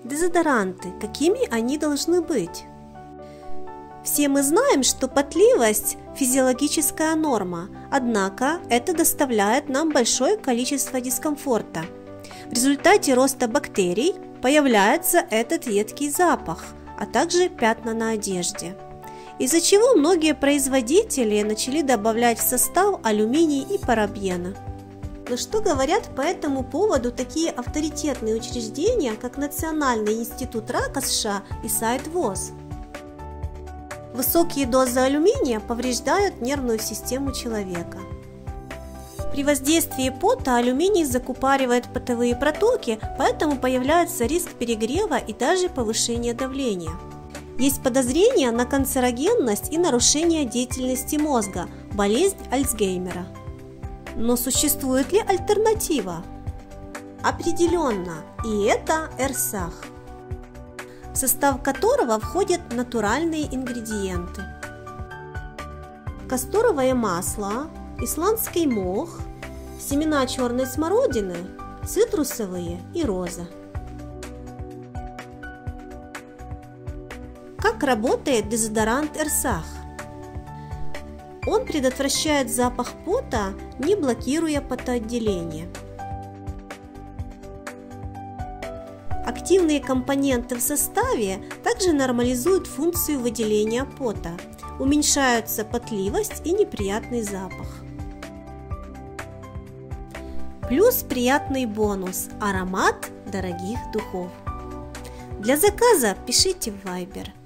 Дезодоранты. Какими они должны быть? Все мы знаем, что потливость – физиологическая норма, однако это доставляет нам большое количество дискомфорта. В результате роста бактерий появляется этот едкий запах, а также пятна на одежде. Из-за чего многие производители начали добавлять в состав алюминий и парабены. Но что говорят по этому поводу такие авторитетные учреждения, как Национальный институт рака США и сайт ВОЗ? Высокие дозы алюминия повреждают нервную систему человека. При воздействии пота алюминий закупоривает потовые протоки, поэтому появляется риск перегрева и даже повышения давления. Есть подозрение на канцерогенность и нарушение деятельности мозга, болезнь Альцгеймера. Но существует ли альтернатива? Определенно, и это РСАХ, в состав которого входят натуральные ингредиенты: касторовое масло, исландский мох, семена черной смородины, цитрусовые и роза. Как работает дезодорант РСАХ? Он предотвращает запах пота, не блокируя потоотделение. Активные компоненты в составе также нормализуют функцию выделения пота, уменьшаются потливость и неприятный запах. Плюс приятный бонус – аромат дорогих духов. Для заказа пишите в Viber.